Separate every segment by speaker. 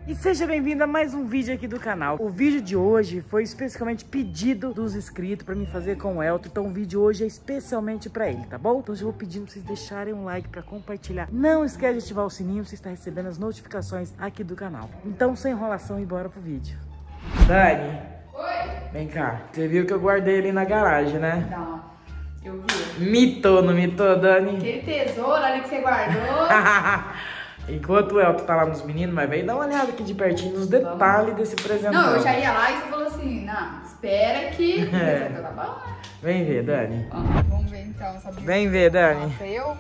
Speaker 1: E seja bem-vindo a mais um vídeo aqui do canal. O vídeo de hoje foi especificamente pedido dos inscritos pra me fazer com o Elton. Então o vídeo hoje é especialmente pra ele, tá bom? Então eu vou pedindo pra vocês deixarem um like pra compartilhar. Não esquece de ativar o sininho pra você estar recebendo as notificações aqui do canal. Então sem enrolação e bora pro vídeo. Dani.
Speaker 2: Oi.
Speaker 1: Vem cá. Você viu que eu guardei ele na garagem, né?
Speaker 2: Não, eu vi.
Speaker 1: Mitou, não mitou, Dani?
Speaker 2: Aquele tesouro ali que você guardou.
Speaker 1: Enquanto o Elton tá lá nos meninos, mas vem dar uma olhada aqui de pertinho nos detalhes desse presentão.
Speaker 2: Não, eu já ia lá e você falou assim, não, espera que... Tá bom.
Speaker 1: Vem ver, Dani.
Speaker 2: Ó, vamos ver então, sabe?
Speaker 1: Vem ver, Dani.
Speaker 2: Nossa, eu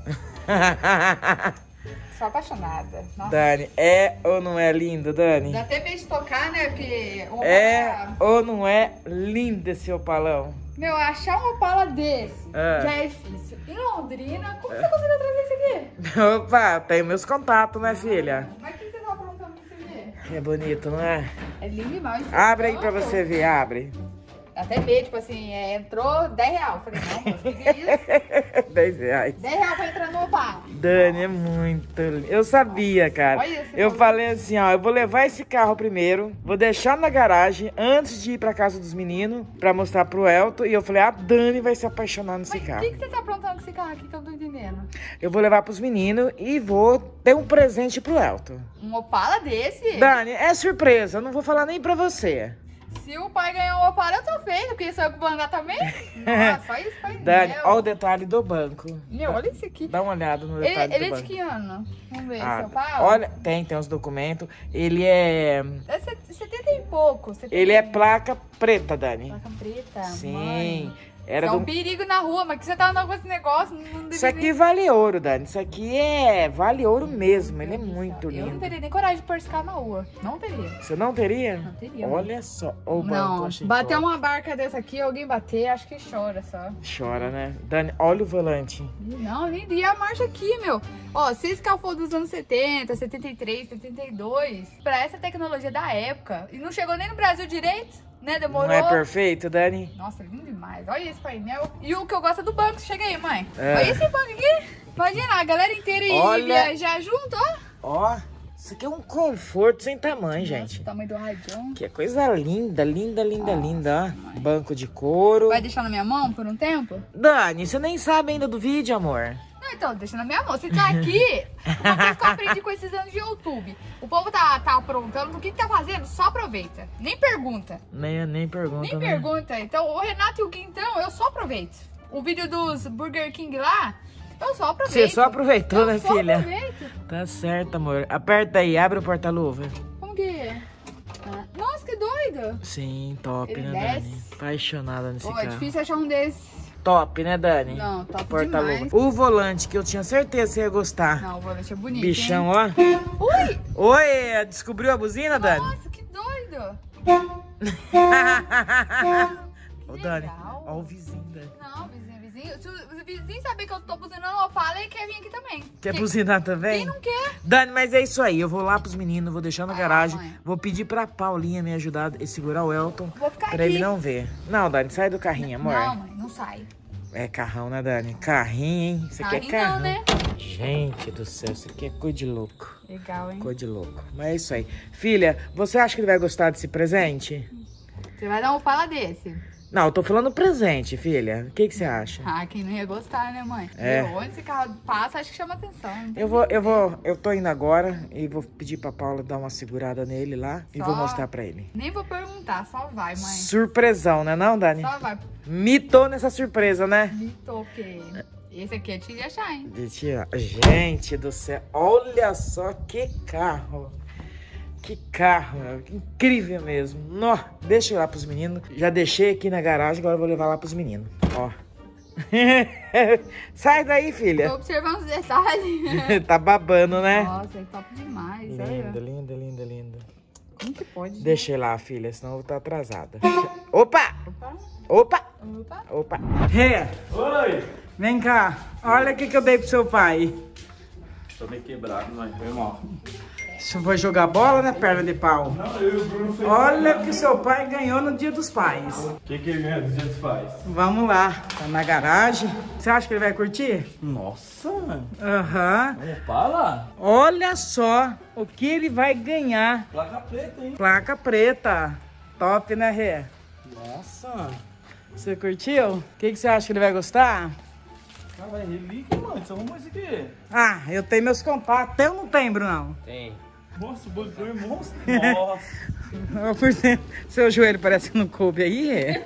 Speaker 2: sou apaixonada. Nossa.
Speaker 1: Dani, é ou não é lindo, Dani?
Speaker 2: Dá até medo de tocar, né? Porque...
Speaker 1: Ou não é lindo esse opalão?
Speaker 2: Meu, achar um Opala desse já é difícil. Em Londrina, como você conseguiu trazer isso aqui?
Speaker 1: Opa, tem meus contatos, né, filha?
Speaker 2: Mas o que você tá aprontando pra você ver?
Speaker 1: É bonito, não é?
Speaker 2: É lindo demais.
Speaker 1: Abre aí pra você ver, abre.
Speaker 2: Até ver, tipo assim, entrou 10 reais. Eu falei, não, mas o que é isso?
Speaker 1: 10 reais.
Speaker 2: 10 reais pra entrar no Opala.
Speaker 1: Dani, é muito lindo. Eu sabia, cara.
Speaker 2: Olha isso,
Speaker 1: Eu falei assim, ó, eu vou levar esse carro primeiro, vou deixar na garagem antes de ir pra casa dos meninos, pra mostrar pro Elton. E eu falei, a Dani vai se apaixonar nesse
Speaker 2: Mas
Speaker 1: carro.
Speaker 2: o que você tá aprontando com esse carro aqui que eu não tô entendendo?
Speaker 1: Eu vou levar pros meninos e vou ter um presente pro Elton.
Speaker 2: Um Opala desse?
Speaker 1: Dani, é surpresa, eu não vou falar nem pra você.
Speaker 2: Se o pai ganhar um Opala, eu tô feito, porque sou eu que vou andar também. Nossa, só isso, pai.
Speaker 1: Dani, olha o detalhe do banco.
Speaker 2: Meu, olha isso aqui.
Speaker 1: Dá uma olhada no detalhe
Speaker 2: Ele
Speaker 1: do
Speaker 2: é de
Speaker 1: banco.
Speaker 2: que ano? Vamos ver,
Speaker 1: Ah,
Speaker 2: seu Opala?
Speaker 1: olha, tem os documentos. Ele é
Speaker 2: 70 e pouco. 70
Speaker 1: Ele é placa preta, Dani.
Speaker 2: Placa preta,
Speaker 1: Sim.
Speaker 2: mãe.
Speaker 1: Era
Speaker 2: Isso é um
Speaker 1: do...
Speaker 2: perigo na rua, mas que você tá andando com esse negócio, não
Speaker 1: Isso
Speaker 2: deveria
Speaker 1: aqui vale ouro, Dani. Isso aqui vale ouro mesmo. Ele é muito
Speaker 2: Eu não
Speaker 1: lindo.
Speaker 2: teria nem coragem de pôr esse carro na rua. Não teria.
Speaker 1: Você não teria?
Speaker 2: Não teria.
Speaker 1: Olha só. O banco,
Speaker 2: Não,
Speaker 1: achei
Speaker 2: bater
Speaker 1: top.
Speaker 2: uma barca dessa aqui, alguém bater, acho que chora só.
Speaker 1: Chora, né? Dani, olha o volante.
Speaker 2: Não, lindo. E a marcha aqui, meu. Ó, se esse carro for dos anos 70, 73, 72, pra essa tecnologia da época, e não chegou nem no Brasil direito, né? Demorou.
Speaker 1: Não é perfeito, Dani?
Speaker 2: Nossa, lindo demais. Olha esse painel. E o que eu gosto é do banco. Chega aí, mãe.
Speaker 1: É.
Speaker 2: Olha esse banco aqui. Imagina, a galera inteira
Speaker 1: Olha.
Speaker 2: viajar junto, ó.
Speaker 1: Ó, isso aqui é um conforto sem tamanho, gente.
Speaker 2: Nossa, o tamanho do radião.
Speaker 1: Que coisa linda, linda, linda,
Speaker 2: Nossa,
Speaker 1: linda, ó.
Speaker 2: mãe.
Speaker 1: Banco de couro.
Speaker 2: Vai deixar na minha mão por um tempo?
Speaker 1: Dani, você nem sabe ainda do vídeo, amor.
Speaker 2: Não, então, deixa na minha mão. Você tá aqui, uma coisa que eu aprendi com esses anos de YouTube. O povo tá aprontando, o que tá fazendo? Só aproveita. Nem pergunta.
Speaker 1: Nem pergunta,
Speaker 2: Nem
Speaker 1: né?
Speaker 2: pergunta. Então, o Renato e o Gui, então, eu só aproveito. O vídeo dos Burger King lá, eu só aproveito.
Speaker 1: Você só aproveitou, né,
Speaker 2: Eu só
Speaker 1: filha?
Speaker 2: aproveito.
Speaker 1: Tá certo, amor. Aperta aí, abre o porta-luva.
Speaker 2: Como que é? Ah, nossa, que doido.
Speaker 1: Sim, top,
Speaker 2: Ele
Speaker 1: né, Dani?
Speaker 2: desce.
Speaker 1: Apaixonada nesse
Speaker 2: Ó, é
Speaker 1: carro.
Speaker 2: difícil achar um desses.
Speaker 1: Top, né, Dani?
Speaker 2: Não, top
Speaker 1: Porta-luva.
Speaker 2: demais.
Speaker 1: O volante, que eu tinha certeza que você ia gostar.
Speaker 2: Não, o volante é bonito,
Speaker 1: Bichão,
Speaker 2: hein?
Speaker 1: ó.
Speaker 2: Ui!
Speaker 1: Oi, descobriu a buzina, Dani?
Speaker 2: Nossa, que doido.
Speaker 1: Ô, Dani,
Speaker 2: legal.
Speaker 1: ó o vizinho, Dani.
Speaker 2: Não, vizinho. Se o vizinho saber que eu tô buzinando o Opala, ele quer vir aqui também.
Speaker 1: Quer buzinar também?
Speaker 2: Quem não quer?
Speaker 1: Dani, mas é isso aí. Eu vou lá pros meninos, vou deixar na garagem.
Speaker 2: mãe.
Speaker 1: Vou pedir pra Paulinha me ajudar a segurar o Elton.
Speaker 2: Vou ficar
Speaker 1: Pra
Speaker 2: aqui.
Speaker 1: ele não ver. Não, Dani, sai do carrinho, amor.
Speaker 2: Não, mãe, não sai.
Speaker 1: É carrão, né, Dani? Carrinho, hein? Isso aqui é
Speaker 2: Carrinho
Speaker 1: carrão.
Speaker 2: não, né?
Speaker 1: Gente do céu, isso aqui é coisa de louco.
Speaker 2: Legal, hein?
Speaker 1: Coisa de louco. Mas é isso aí. Filha, você acha que ele vai gostar desse presente?
Speaker 2: Você vai dar um Opala desse.
Speaker 1: Não, eu tô falando presente, filha. O que você acha?
Speaker 2: Ah, quem não ia gostar, né, mãe?
Speaker 1: É.
Speaker 2: Meu, onde esse carro passa, acho que chama atenção. Não tem
Speaker 1: Eu tô indo agora e vou pedir pra Paula dar uma segurada nele lá e
Speaker 2: Só-
Speaker 1: vou mostrar pra ele.
Speaker 2: Nem vou perguntar, só vai, mãe.
Speaker 1: Surpresão, né não, Dani?
Speaker 2: Só vai.
Speaker 1: Mitou nessa surpresa, né?
Speaker 2: Me toquei. Esse aqui é difícil de achar, hein?
Speaker 1: Gente do céu, olha só que carro. Que carro, meu. Incrível mesmo. Nó, deixa eu ir lá pros meninos. Já deixei aqui na garagem, agora eu vou levar lá pros meninos. Ó. Sai daí,
Speaker 2: Tô
Speaker 1: filha.
Speaker 2: observando os detalhes.
Speaker 1: Tá babando, né?
Speaker 2: Nossa, é top demais.
Speaker 1: Linda,
Speaker 2: Olha.
Speaker 1: linda, linda, linda.
Speaker 2: Como que pode?
Speaker 1: Deixa eu ir lá, filha, senão eu vou estar atrasada. Opa!
Speaker 2: Opa,
Speaker 1: Opa!
Speaker 2: opa.
Speaker 1: Opa! Rê,
Speaker 3: Oi!
Speaker 1: vem cá. Olha o que eu dei pro seu pai.
Speaker 3: Tô meio quebrado, mas foi mal.
Speaker 1: Você foi jogar bola, né, perna de pau?
Speaker 3: Não, eu e o Bruno foi.
Speaker 1: Olha o que seu pai ganhou no Dia dos Pais.
Speaker 3: O que ele ganha no Dia dos Pais?
Speaker 1: Vamos lá, tá na garagem. Você acha que ele vai curtir?
Speaker 3: Nossa, mano.
Speaker 1: Aham.
Speaker 3: Fala.
Speaker 1: Olha só o que ele vai ganhar.
Speaker 3: Placa preta, hein?
Speaker 1: Placa preta. Top, né, Rê?
Speaker 3: Nossa.
Speaker 1: Você curtiu? O que você acha que ele vai gostar?
Speaker 3: Cara, é relíquia, mano. Você arrumou isso aqui?
Speaker 1: Ah, eu tenho meus contatos. Tem ou não tem, Brunão?
Speaker 3: Tem. Nossa, o bancão é monstro. Nossa.
Speaker 1: Por cento. Seu joelho parece que não coube aí, Rê.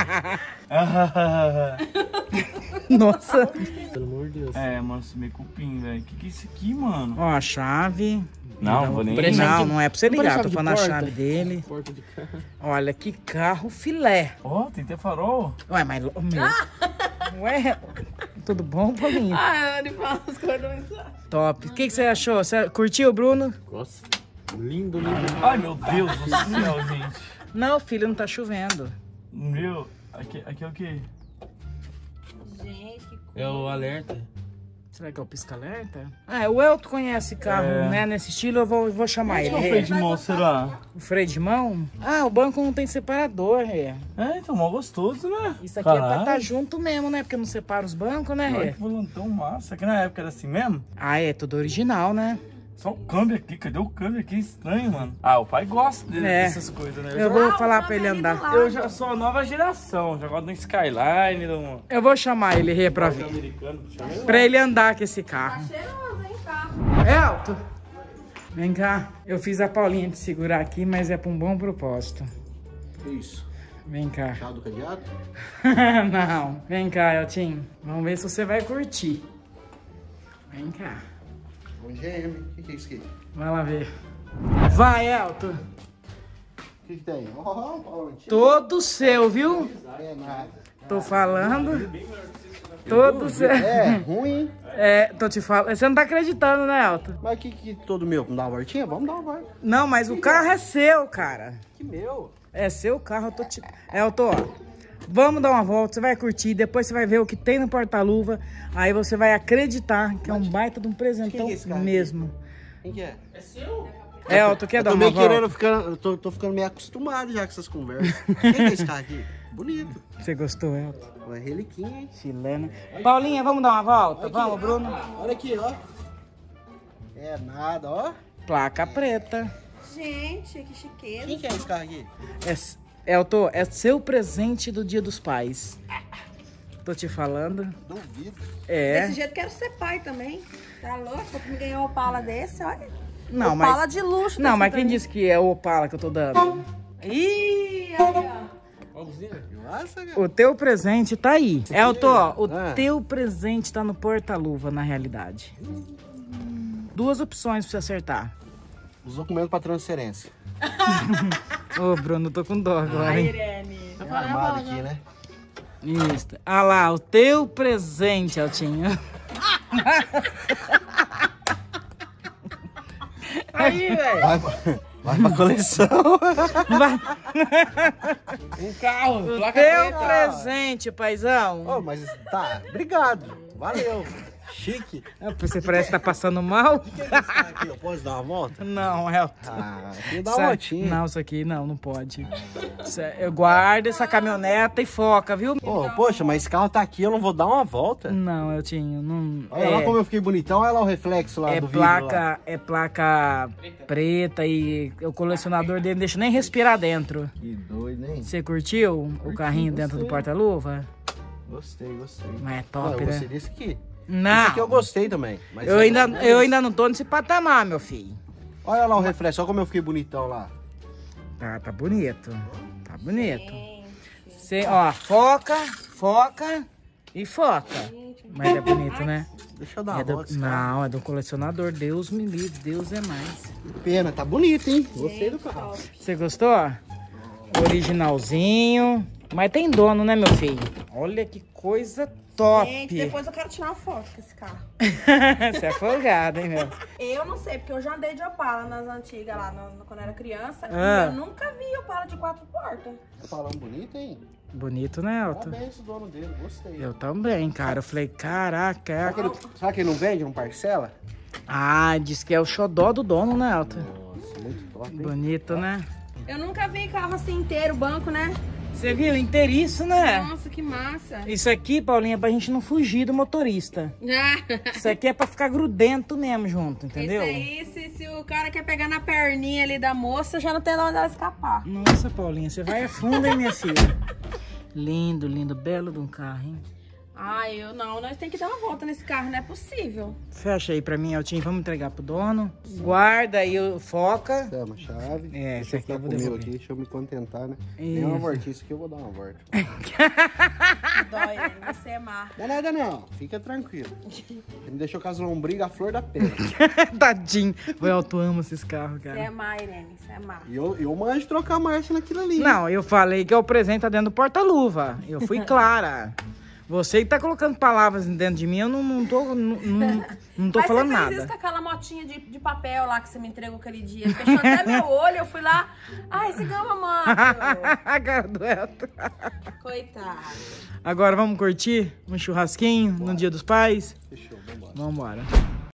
Speaker 1: Nossa.
Speaker 3: Pelo amor de Deus. É, mano, você meio cupim, velho. Que é isso aqui, mano?
Speaker 1: Ó, a chave.
Speaker 3: Não, vou nem...
Speaker 1: Não é pra você ligar. Tô falando a
Speaker 3: porta?
Speaker 1: chave dele.
Speaker 3: Porta de carro.
Speaker 1: Olha que carro filé.
Speaker 3: Ó, tem até farol.
Speaker 1: Ué, mas... Ué, tudo bom, Paulinho?
Speaker 2: Ah, ele fala as coisas.
Speaker 1: Top. O que você achou? Você curtiu, Bruno?
Speaker 3: Nossa, lindo, lindo. Ai, meu Deus do céu, gente.
Speaker 1: Não, filho, não tá chovendo.
Speaker 3: Meu, aqui é o quê?
Speaker 2: Gente, que coisa.
Speaker 3: É o alerta.
Speaker 1: Será que é o pisca-alerta? Ah, o Elton conhece carro, né? Nesse estilo, eu vou chamar
Speaker 3: Qual é o
Speaker 1: ele.
Speaker 3: freio de mão, será?
Speaker 1: O freio de mão? Ah, o banco não tem separador, Rê.
Speaker 3: É, então, mó gostoso, né?
Speaker 1: Isso aqui é pra estar junto mesmo, né? Porque não separa os bancos, né,
Speaker 3: Olha
Speaker 1: Rê?
Speaker 3: que volantão massa. Aqui na época era assim mesmo?
Speaker 1: Ah, é tudo original, né?
Speaker 3: Só o câmbio aqui, cadê o câmbio aqui? Estranho, mano. Ah, o pai gosta dessas coisas, né?
Speaker 1: Eu vou falar pra ele andar.
Speaker 3: Eu já sou a nova geração, já gosto do Skyline, do...
Speaker 1: Eu vou chamar ele, Rê, pra vir.
Speaker 3: americano.
Speaker 1: Pra ele andar com esse carro.
Speaker 2: Cheiroso, hein, carro?
Speaker 1: Elton, vem cá. Eu fiz a Paulinha te segurar aqui, mas é pra um bom propósito.
Speaker 4: Que isso?
Speaker 1: Vem cá.
Speaker 4: Chá do cadeado?
Speaker 1: Não. Vem cá, Eltinho. Vamos ver se você vai curtir. Vem cá.
Speaker 4: Bom GM. O que é isso aqui?
Speaker 1: Vai lá ver. Vai, Elton.
Speaker 4: O que tem? Ó, Paulo.
Speaker 1: Todo seu, viu?
Speaker 4: É nada.
Speaker 1: Tô falando. Todo seu.
Speaker 4: É, ruim.
Speaker 1: É, tô te falando. Você não tá acreditando, né, Elton?
Speaker 4: Mas que todo meu? Vamos dar uma voltinha? Vamos dar uma volta.
Speaker 1: Não, mas o carro é seu, cara.
Speaker 4: Que meu?
Speaker 1: É seu carro, eu tô te... Elton, ó. Vamos dar uma volta, você vai curtir, depois você vai ver o que tem no porta-luva. Aí você vai acreditar que é um baita de um presentão
Speaker 4: Quem é esse cara
Speaker 1: mesmo.
Speaker 4: Quem que é? É seu?
Speaker 1: Elton, quer dar
Speaker 4: Tô
Speaker 1: uma
Speaker 4: meio
Speaker 1: volta?
Speaker 4: querendo ficar... Eu tô ficando meio acostumado já com essas conversas. Quem que é esse cara aqui? Bonito.
Speaker 1: Você gostou, Elton?
Speaker 4: Uma reliquinha, hein?
Speaker 1: Chilena. Paulinha, vamos dar uma volta?
Speaker 4: Aqui,
Speaker 1: Vamos, Bruno?
Speaker 4: Olha aqui, ó. É nada, ó.
Speaker 1: Placa preta.
Speaker 2: Gente, que chiqueza.
Speaker 4: Quem que é esse cara aqui?
Speaker 1: Elton, é seu presente do Dia dos Pais. Tô te falando.
Speaker 4: Duvido.
Speaker 1: É.
Speaker 5: Desse jeito quero ser pai também. Tá louco? Pra me ganhar um Opala desse, olha.
Speaker 1: Não,
Speaker 5: Opala
Speaker 1: mas...
Speaker 5: de luxo.
Speaker 1: Não,
Speaker 5: desse
Speaker 1: mas quem
Speaker 5: também.
Speaker 1: disse que é o Opala que eu tô dando?
Speaker 5: Ih, olha.
Speaker 4: Nossa, cara.
Speaker 1: O teu presente tá aí. Elton, ó, o
Speaker 4: Ah.
Speaker 1: teu presente tá no porta-luva, na realidade. Duas opções pra você acertar.
Speaker 4: Os documentos pra transferência.
Speaker 1: Ô, Bruno, tô com dó agora, hein?
Speaker 5: Irene.
Speaker 4: É armado aqui, né?
Speaker 1: Isso. Ah lá, o teu presente, Eltinho. Aí, velho.
Speaker 4: Vai pra coleção.
Speaker 3: Um carro,
Speaker 1: O
Speaker 3: placa
Speaker 1: teu
Speaker 3: preta.
Speaker 1: presente, paizão.
Speaker 4: Ô, mas tá, obrigado. Valeu. Chique.
Speaker 1: Você parece que tá passando mal?
Speaker 4: O que é esse cara aqui? Eu posso dar uma volta?
Speaker 1: Não, Elton.
Speaker 4: Ah, aqui dá uma voltinha.
Speaker 1: Não, isso aqui não pode. Eu guardo essa caminhoneta e foca, viu?
Speaker 4: Ô, poxa, mas esse carro tá aqui, eu não vou dar uma volta?
Speaker 1: Não, Eltinho, não.
Speaker 4: Olha lá como eu fiquei bonitão, olha lá o reflexo lá do vidro lá.
Speaker 1: É placa preta e o colecionador dele não deixa nem respirar dentro.
Speaker 4: Que doido, hein?
Speaker 1: Você curtiu o carrinho dentro do porta-luva?
Speaker 4: Gostei.
Speaker 1: Mas é
Speaker 4: Não,
Speaker 1: top,
Speaker 4: eu
Speaker 1: né?
Speaker 4: gostei desse aqui.
Speaker 1: Não,
Speaker 4: Esse aqui eu gostei também. Mas
Speaker 1: eu ainda não tô nesse patamar, meu filho.
Speaker 4: Olha lá o reflexo, olha como eu fiquei bonitão lá.
Speaker 1: Tá bonito. Tá bonito. Você, ó, foca e foca. Mas é bonito, né?
Speaker 4: Deixa eu dar uma
Speaker 1: É do,
Speaker 4: volta. esse carro.
Speaker 1: não, é do colecionador. Deus me livre, Deus é mais.
Speaker 4: Que pena, tá bonito, hein? Gostei do carro.
Speaker 1: Você gostou? Originalzinho. Mas tem dono, né, meu filho? Olha que coisa top.
Speaker 5: Gente, depois eu quero tirar uma foto com esse carro.
Speaker 1: Você é folgado, hein, meu?
Speaker 5: Eu não sei, porque eu já andei de Opala nas antigas lá, quando eu era criança.
Speaker 1: Ah.
Speaker 5: E eu nunca vi Opala de 4 portas.
Speaker 4: Tá falando bonito, hein?
Speaker 1: Bonito, né, Elton?
Speaker 4: Parabéns o dono dele, gostei.
Speaker 1: Eu também, cara. Eu falei, caraca.
Speaker 4: Será que ele não vende, não parcela?
Speaker 1: Ah, diz que é o xodó do dono, né, Elton?
Speaker 4: Nossa, muito top, hein?
Speaker 1: Bonito, né?
Speaker 5: Eu nunca vi carro assim inteiro, banco, né?
Speaker 1: Você viu? Inteiriço, né?
Speaker 5: Nossa, que massa.
Speaker 1: Isso aqui, Paulinha, é pra gente não fugir do motorista. Isso aqui é pra ficar grudento mesmo junto, entendeu?
Speaker 5: Isso aí, se o cara quer pegar na perninha ali da moça, já não tem onde ela escapar.
Speaker 1: Nossa, Paulinha, você vai a fundo, hein, minha filha? Lindo, lindo, belo de um carro, hein?
Speaker 5: Ai, nós temos que dar uma volta nesse carro, não é possível.
Speaker 1: Fecha aí pra mim, Eltinho, vamos entregar pro dono. Guarda aí, foca.
Speaker 4: Toma a chave.
Speaker 1: É,
Speaker 4: deixa eu ficar comigo aqui, deixa eu me contentar, né? Nem uma voltinha, isso aqui eu vou dar uma volta.
Speaker 5: Dói, você é má.
Speaker 4: Não é nada não, fica tranquilo. Ele me deixou com as lombrigas à flor da pele.
Speaker 1: Tadinho. O Elton ama esses carros,
Speaker 5: Você é
Speaker 1: cara.
Speaker 5: má, Irene, você é má.
Speaker 4: E eu manjo trocar a marcha naquilo ali.
Speaker 1: Não, eu falei que o presente tá dentro do porta-luva. Eu fui clara. Você que tá colocando palavras dentro de mim, eu não tô falando
Speaker 5: Mas você fez
Speaker 1: nada.
Speaker 5: isso com aquela motinha de papel lá que você me entregou aquele dia. Fechou até meu olho, eu fui lá. Ai, esse gama, mano.
Speaker 1: A cara do Elton.
Speaker 5: Coitado.
Speaker 1: Agora vamos curtir um churrasquinho no Dia dos Pais?
Speaker 4: Fechou, vambora.
Speaker 1: Vambora.